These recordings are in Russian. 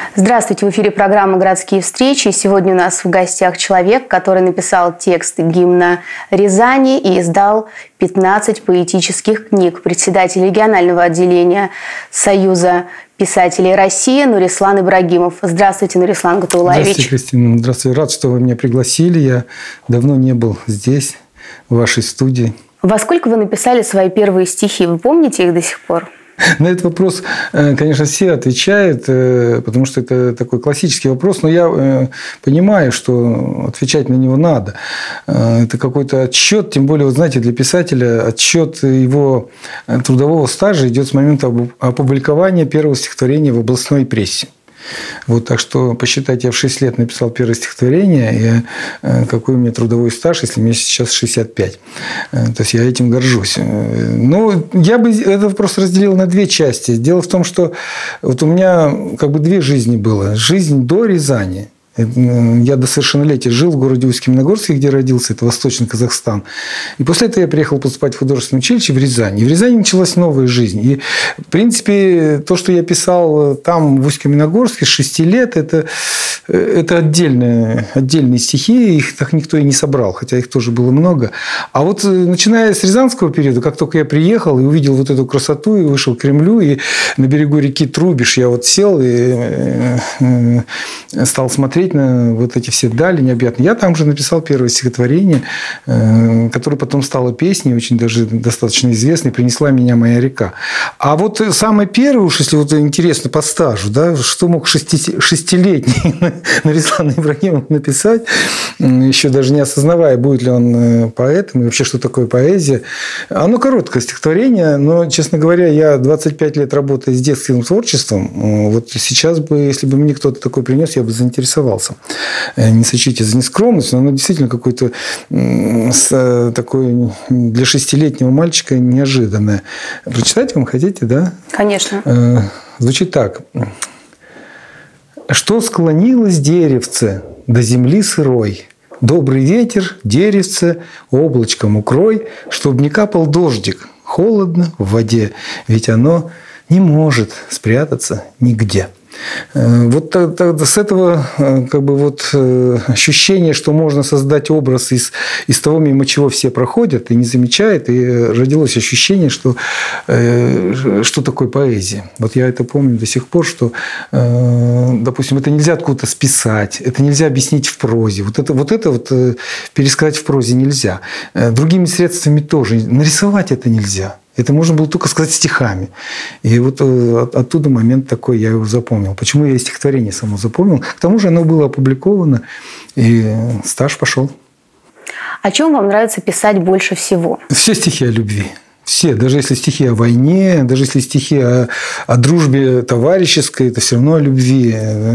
Здравствуйте, в эфире программа «Городские встречи». Сегодня у нас в гостях человек, который написал тексты гимна Рязани и издал 15 поэтических книг. Председатель регионального отделения Союза писателей России Нурислан Ибрагимов. Здравствуйте, Нурислан Гатаулаевич. Здравствуйте, Кристина. Здравствуйте. Рад, что вы меня пригласили. Я давно не был здесь, в вашей студии. Во сколько вы написали свои первые стихи? Вы помните их до сих пор? На этот вопрос, конечно, все отвечают, потому что это такой классический вопрос, но я понимаю, что отвечать на него надо. Это какой-то отсчет, тем более, вы знаете, для писателя отсчет его трудового стажа идет с момента опубликования первого стихотворения в областной прессе. Вот, так что посчитайте, я в 6 лет написал первое стихотворение, и какой у меня трудовой стаж, если мне сейчас 65. То есть я этим горжусь. Но я бы это просто разделил на две части. Дело в том, что вот у меня как бы две жизни было. Жизнь до Рязани. Я до совершеннолетия жил в городе Усть-Каменогорске, где родился, это Восточный Казахстан. И после этого я приехал поступать в художественное училище в Рязани. И в Рязани началась новая жизнь. И, в принципе, то, что я писал там, в Усть-Каменогорске, с 6 лет, это отдельные стихи. Их так никто и не собрал, хотя их тоже было много. А вот начиная с рязанского периода, как только я приехал и увидел вот эту красоту, и вышел к Кремлю, и на берегу реки Трубиш я вот сел и стал смотреть на вот эти все дали необъятные. Я там же написал первое стихотворение, которое потом стало песней, очень даже достаточно известной, «Принесла меня моя река». А вот самое первое, уж если вот интересно по стажу, да, что мог шестилетний Нурислан Ибрагимов написать, еще даже не осознавая, будет ли он поэтом и вообще, что такое поэзия. Оно короткое стихотворение, но, честно говоря, я 25 лет работаю с детским творчеством. Вот сейчас бы, если бы мне кто-то такой принес, я бы заинтересовался. Не сочтите за нескромность, но оно действительно какое-то такое для 6-летнего мальчика неожиданное. Прочитать вам хотите, да? Конечно. Звучит так. «Что склонилось деревце до земли сырой? Добрый ветер, деревце, облачком укрой, чтоб не капал дождик, холодно в воде, ведь оно не может спрятаться нигде». Вот с этого как бы вот ощущения, что можно создать образ из того, мимо чего все проходят и не замечают, и родилось ощущение, что такое поэзия. Вот я это помню до сих пор, что, допустим, это нельзя откуда-то списать, это нельзя объяснить в прозе. Вот это пересказать в прозе нельзя. Другими средствами тоже. Нарисовать это нельзя. Это можно было только сказать стихами. И вот оттуда момент такой, я его запомнил. Почему я и стихотворение само запомнил? К тому же оно было опубликовано, и стаж пошел. О чем вам нравится писать больше всего? Все стихи о любви. Все, даже если стихи о войне, даже если стихи о дружбе товарищеской, это все равно о любви.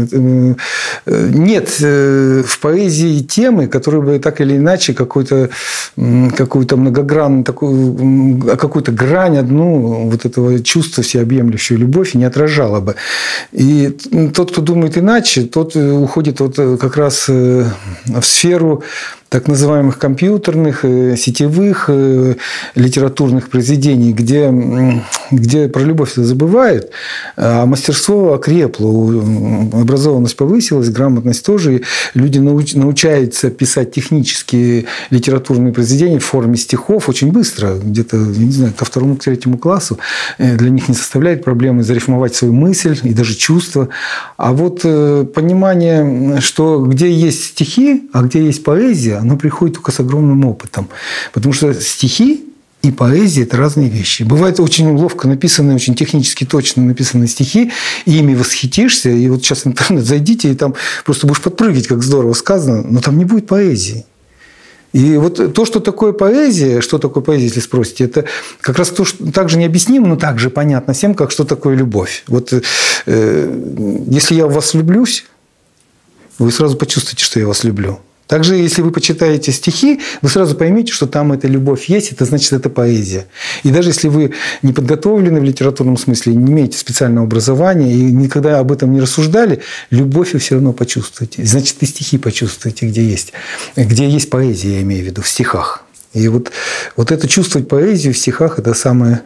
Нет в поэзии темы, которые бы так или иначе какую-то многогранную, какую-то грань одну вот этого чувства всеобъемлющую любовь не отражала бы. И тот, кто думает иначе, тот уходит вот как раз в сферу так называемых компьютерных, сетевых, литературных произведений, где про любовь забывают, а мастерство окрепло, образованность повысилась, грамотность тоже. И люди научаются писать технические литературные произведения в форме стихов очень быстро, где-то, я не знаю, ко 2-3 классу. Для них не составляет проблемы зарифмовать свою мысль и даже чувства. А вот понимание, что где есть стихи, а где есть поэзия, оно приходит только с огромным опытом. Потому что стихи и поэзия – это разные вещи. Бывают очень ловко написанные, очень технически точно написанные стихи, и ими восхитишься. И вот сейчас в интернет зайдите, и там просто будешь подпрыгивать, как здорово сказано, но там не будет поэзии. И вот то, что такое поэзия, если спросите, это как раз то, что также необъяснимо, но также понятно всем, как что такое любовь. Вот если я в вас влюблюсь, вы сразу почувствуете, что я вас люблю. Также, если вы почитаете стихи, вы сразу поймете, что там эта любовь есть, это значит, это поэзия. И даже если вы не подготовлены в литературном смысле, не имеете специального образования и никогда об этом не рассуждали, любовь вы все равно почувствуете. Значит, и стихи почувствуете, где есть поэзия, я имею в виду, в стихах. И вот это чувствовать поэзию в стихах – это самое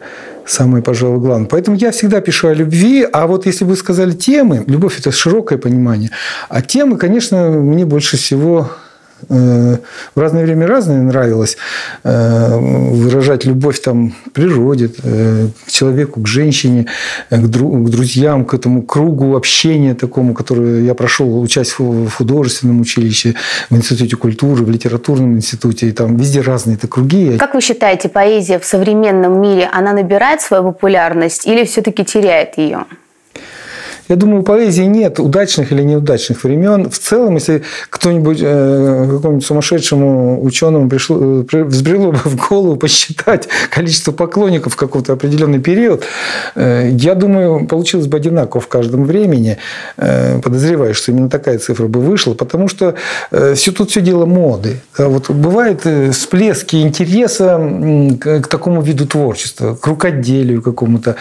самое, пожалуй, главное. Поэтому я всегда пишу о любви. А вот если бы вы сказали темы, любовь – это широкое понимание. А темы, конечно, мне больше всего в разное время разное нравилось. Выражать любовь там, к природе, к человеку, к женщине, к друзьям, к этому кругу общения такому, который я прошел, учась в художественном училище, в институте культуры, в литературном институте. И там везде разные-то круги. Как вы считаете, поэзия в современном мире, она набирает свою популярность или все-таки теряет ее? Я думаю, у поэзии нет удачных или неудачных времен. В целом, если кто-нибудь, какому-нибудь сумасшедшему ученому взбрело бы в голову посчитать количество поклонников в какой-то определенный период, я думаю, получилось бы одинаково в каждом времени. Подозреваю, что именно такая цифра бы вышла, потому что тут все дело моды. Вот бывают всплески интереса к такому виду творчества, к рукоделию какому-то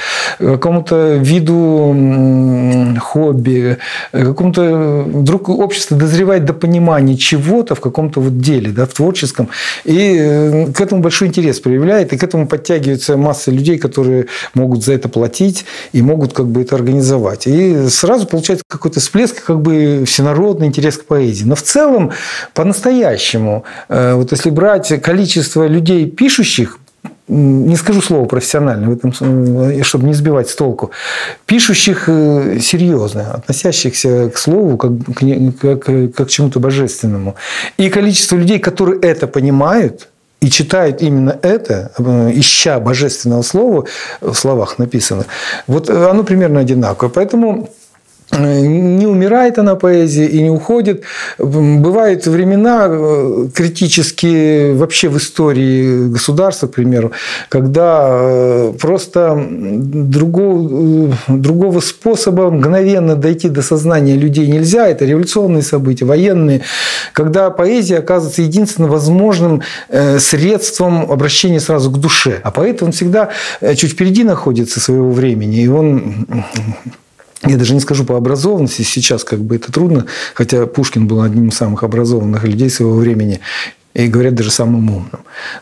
виду хобби, какому-то вдруг общество дозревает до понимания чего-то в каком-то вот деле, да, в творческом, и к этому большой интерес проявляет, и к этому подтягивается масса людей, которые могут за это платить и могут как бы это организовать. И сразу получается какой-то всплеск, как бы всенародный интерес к поэзии. Но в целом, по-настоящему, вот если брать количество людей, пишущих, не скажу слово профессионально, в этом, чтобы не сбивать с толку, пишущих серьезно, относящихся к слову как к чему-то божественному. И количество людей, которые это понимают и читают именно это, ища божественного слова в словах написанных, вот оно примерно одинаковое. Поэтому не умирает она, поэзия, и не уходит. Бывают времена критические вообще в истории государства, к примеру, когда просто другого способа мгновенно дойти до сознания людей нельзя. Это революционные события, военные. Когда поэзия оказывается единственным возможным средством обращения сразу к душе. А поэт, он всегда чуть впереди находится своего времени. И он... Я даже не скажу по образованности, сейчас как бы это трудно, хотя Пушкин был одним из самых образованных людей своего времени. И говорят, даже самым умным.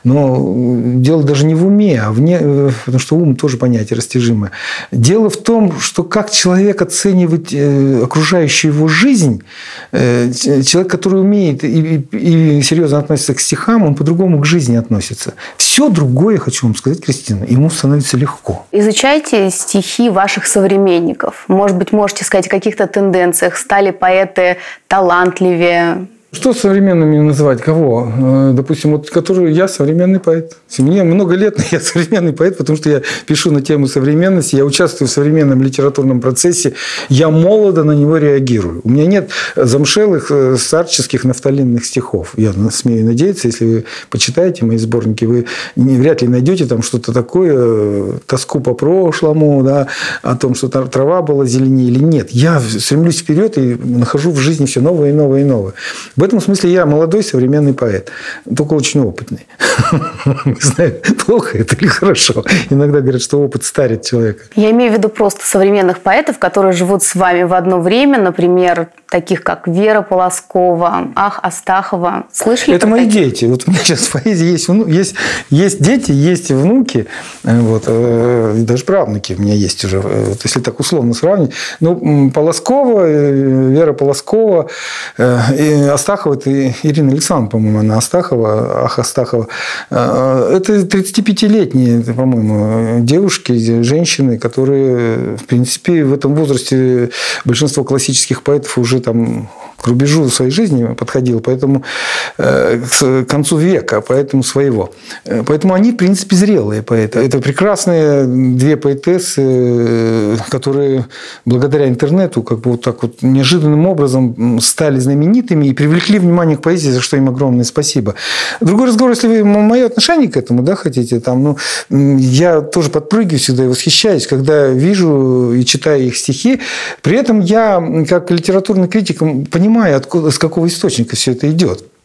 Но дело даже не в уме, а потому что ум тоже понятие растяжимое. Дело в том, что как человек оценивает окружающую его жизнь, человек, который умеет и серьезно относится к стихам, он по-другому к жизни относится. Все другое, хочу вам сказать, Кристина, ему становится легко. Изучайте стихи ваших современников. Может быть, можете сказать о каких-то тенденциях. Стали поэты талантливее? Что современными называть? Кого? Допустим, вот, который я современный поэт. Мне много лет, но я современный поэт, потому что я пишу на тему современности, я участвую в современном литературном процессе, я молодо на него реагирую. У меня нет замшелых, старческих, нафталинных стихов. Я смею надеяться, если вы почитаете мои сборники, вы вряд ли найдете там что-то такое, тоску по прошлому, да, о том, что трава была зеленее или нет. Я стремлюсь вперед и нахожу в жизни все новое и новое и новое. В этом смысле я молодой современный поэт, только очень опытный. Не знаю, плохо это или хорошо. Иногда говорят, что опыт старит человека. Я имею в виду просто современных поэтов, которые живут с вами в одно время, например, таких как Вера Полоскова, Ах Астахова. Слышали? Это мои дети. Вот у меня сейчас в поэзии есть дети, есть внуки, вот, даже правнуки у меня есть уже, вот, если так условно сравнить. Ну, Полоскова, Вера Полоскова, Астахова, это Ирина Александровна, по-моему, она Астахова, Ах Астахова. Это 35-летние, по-моему, девушки, женщины, которые, в принципе, в этом возрасте большинство классических поэтов уже там к рубежу своей жизни подходил, поэтому к концу века, поэтому своего. Поэтому они, в принципе, зрелые поэты. Это прекрасные две поэтессы, которые благодаря интернету как бы вот так вот неожиданным образом стали знаменитыми и привлекли внимание к поэзии, за что им огромное спасибо. Другой разговор, если вы мое отношение к этому, да, хотите, там, ну, я тоже подпрыгиваю всегда и восхищаюсь, когда вижу и читаю их стихи. При этом я, как литературный критик, понимаю, откуда, с какого источника все это идет.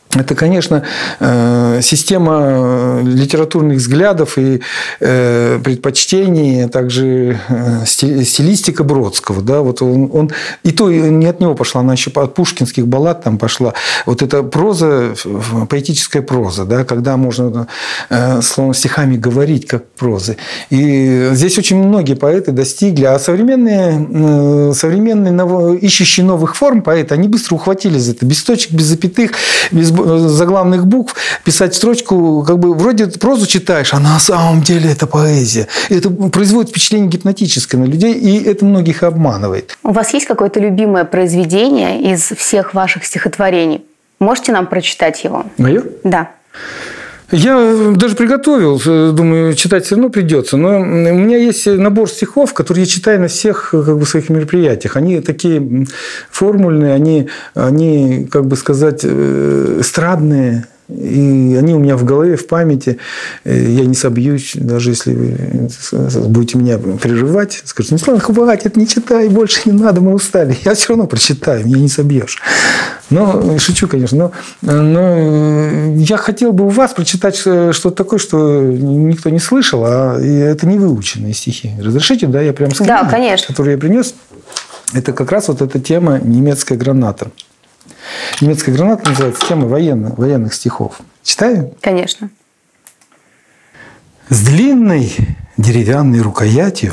Это, конечно, система литературных взглядов и предпочтений, а также стилистика Бродского. Да? Вот он, и то не от него пошла, она еще от пушкинских баллад там пошла. Вот эта проза, поэтическая проза, да? Когда можно словно стихами говорить, как прозы. И здесь очень многие поэты достигли, а современные ищущие новых форм поэты, они быстро ухватились за это. Без точек, без запятых, без заглавных букв, писать строчку, как бы вроде прозу читаешь, а на самом деле это поэзия. И это производит впечатление гипнотическое на людей, и это многих обманывает. У вас есть какое-то любимое произведение из всех ваших стихотворений? Можете нам прочитать его? Мое? Да. Я даже приготовил, думаю, читать все равно придется, но у меня есть набор стихов, которые я читаю на всех как бы, своих мероприятиях. Они такие формульные, они как бы сказать, эстрадные, и они у меня в голове, в памяти. Я не собьюсь, даже если вы будете меня прерывать, скажете, Слава, хватит, не читай, больше не надо, мы устали. Я все равно прочитаю, меня не собьешь. Но, шучу, конечно, но я хотел бы у вас прочитать что-то такое, что никто не слышал, а это не выученные стихи. Разрешите, да, я прям скажу, да, конечно, который я принес. Это как раз вот эта тема «Немецкая граната». «Немецкая граната» называется тема военных стихов. Читаю? Конечно. С длинной деревянной рукоятью,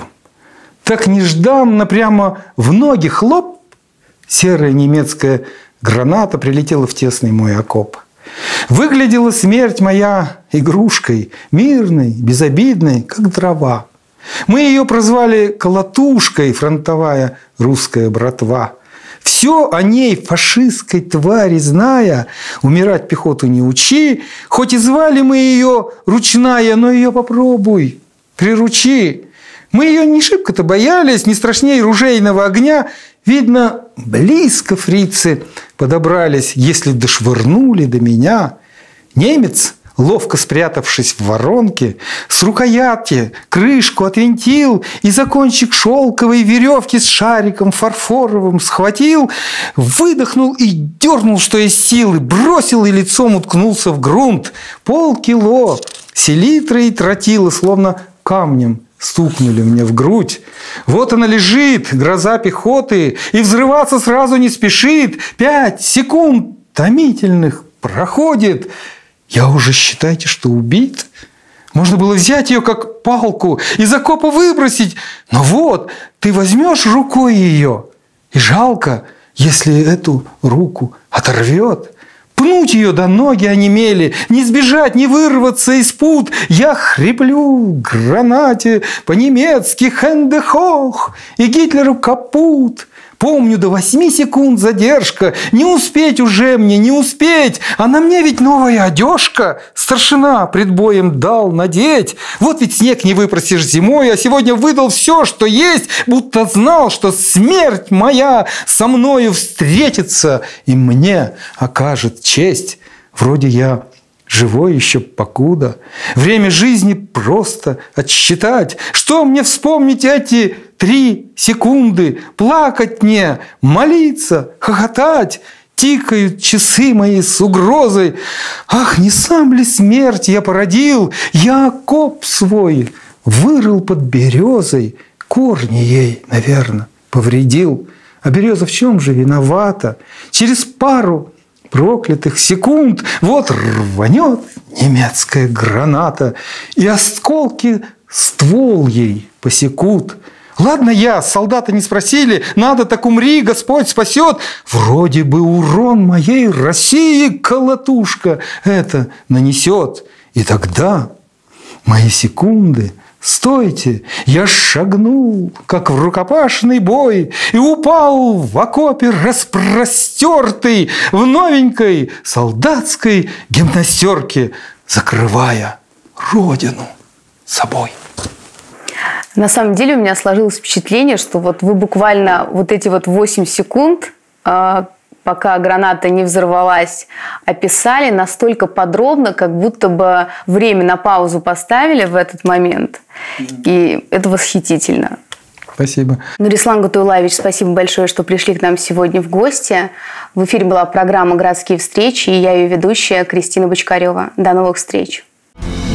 так нежданно прямо в ноги хлоп, серая немецкая граната прилетела в тесный мой окоп. Выглядела смерть моя игрушкой, мирной, безобидной, как дрова. Мы ее прозвали колотушкой, фронтовая русская братва. Все о ней, фашистской твари зная, умирать пехоту не учи, хоть и звали мы ее ручная, но ее попробуй, приручи. Мы ее не шибко-то боялись, не страшнее ружейного огня. Видно, близко фрицы подобрались, если дошвырнули до меня. Немец, ловко спрятавшись в воронке, с рукоятки крышку отвинтил и за кончик шелковой веревки с шариком фарфоровым схватил, выдохнул и дернул, что из силы, бросил и лицом уткнулся в грунт. Полкило селитры и тротила, словно камнем, стукнули мне в грудь. Вот она лежит, гроза пехоты, и взрываться сразу не спешит. 5 секунд томительных проходит. Я уже, считайте, что убит. Можно было взять ее как палку, из окопа выбросить. Но вот, ты возьмешь рукой ее, и жалко, если эту руку оторвет. Пнуть ее до ноги онемели, не сбежать, не вырваться из пут. Я хриплю гранате по-немецки «Хэнде хох» и Гитлеру капут. Помню, до 8 секунд задержка. Не успеть уже мне, не успеть. А на мне ведь новая одежка. Старшина пред боем дал надеть. Вот ведь снег не выпросишь зимой, а сегодня выдал все, что есть, будто знал, что смерть моя со мною встретится и мне окажет честь. Вроде я живой еще покуда. Время жизни просто отсчитать. Что мне вспомнить эти 3 секунды? Плакать мне, молиться, хохотать. Тикают часы мои с угрозой. Ах, не сам ли смерть я породил? Я окоп свой вырыл под березой. Корни ей, наверное, повредил. А береза в чем же виновата? Через пару проклятых секунд вот рванет немецкая граната, и осколки ствол ей посекут. Ладно я, солдаты не спросили, надо так умри, Господь спасет. Вроде бы урон моей России колотушка это нанесет. И тогда мои секунды... Стойте! Я шагнул, как в рукопашный бой, и упал в окопе распростертый в новенькой солдатской гимнастерке, закрывая родину собой. На самом деле у меня сложилось впечатление, что вот вы буквально вот эти вот 8 секунд, пока граната не взорвалась, описали настолько подробно, как будто бы время на паузу поставили в этот момент. И это восхитительно. Спасибо. Нурислан Гатауллаевич, спасибо большое, что пришли к нам сегодня в гости. В эфире была программа «Городские встречи» и я ее ведущая Кристина Бочкарева. До новых встреч.